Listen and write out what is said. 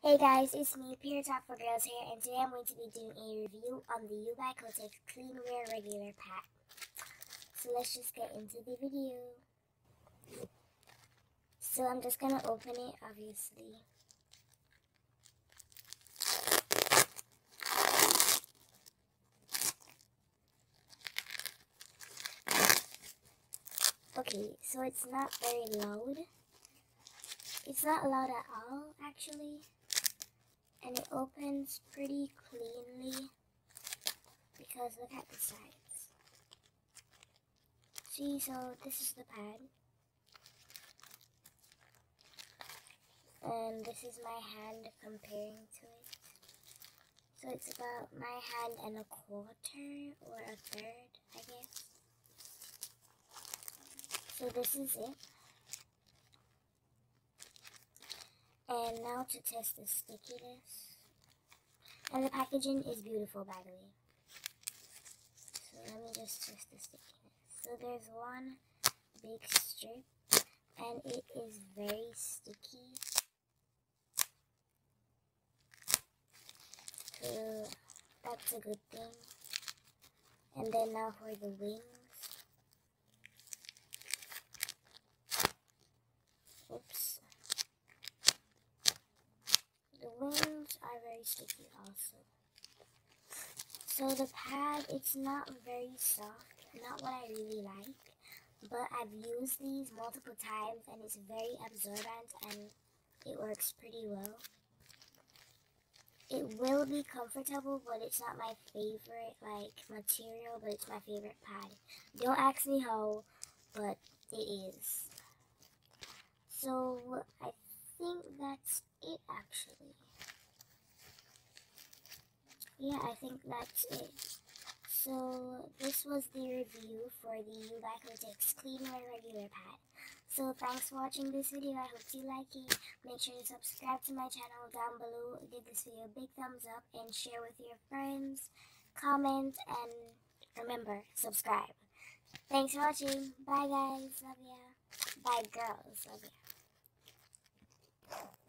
Hey guys, it's me, Pure Talk for Girls here, and today I'm going to be doing a review on the UbyKotex Cleanware regular pack. So let's just get into the video. So I'm just gonna open it, obviously. Okay, so it's not very loud. It's not loud at all, actually. And it opens pretty cleanly because look at the sides. See, so this is the pad. And this is my hand comparing to it. So it's about my hand and a quarter or a third, I guess. So this is it. And now to test the stickiness. And the packaging is beautiful, by the way. So let me just test the stickiness. So there's one big strip, and it is very sticky. So that's a good thing. And then now for the wings. Oops. The wings are very sticky also. So the pad, it's not very soft, not what I really like, but I've used these multiple times and it's very absorbent and it works pretty well. It will be comfortable, but it's not my favorite material, but it's my favorite pad. Don't ask me how, but it is. So I think that's it actually. Yeah, I think that's it. So this was the review for the UbyKotex Cleanware regular pad. So thanks for watching this video. I hope you like it. Make sure to subscribe to my channel down below. Give this video a big thumbs up and share with your friends. Comment and remember, subscribe. Thanks for watching. Bye guys. Love ya. Bye girls. Love ya.